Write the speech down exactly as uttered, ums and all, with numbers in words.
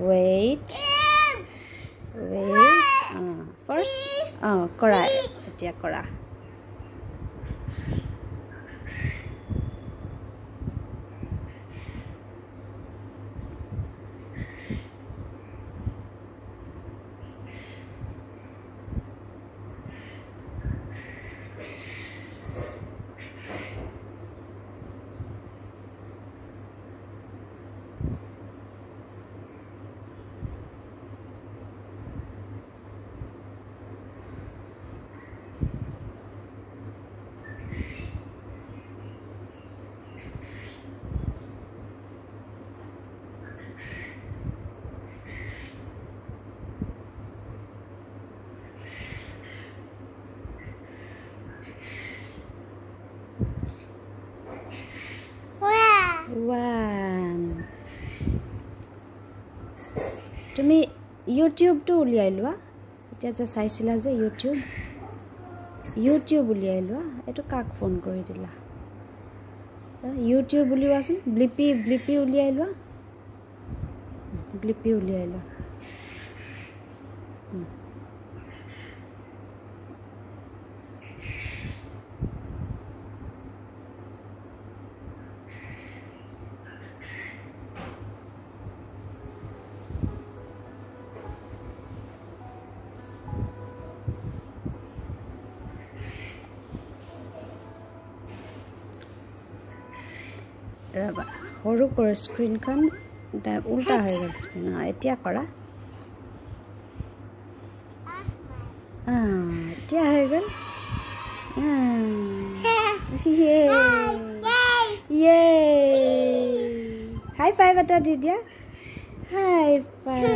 wait wait uh, first oh kora etia kora one তুমি YouTube to উলিয়াই লোৱা এতিয়া যে চাইছিলা যে YouTube YouTube উলিয়াই লোৱা এটো কাক ফোন কৰি দিলা YouTube উলিওৱাচোন ব্লিপি ব্লিপি উলিয়াই লোৱা ব্লিপি উলিয়াই লোৱা रबा हरु कर स्क्रीन खान दा उल्टा हो गल स्क्रीन हां एटिया करा हां एटिया हो गल हां ये ये हाई फाइव बता दे दिया हाई फाइव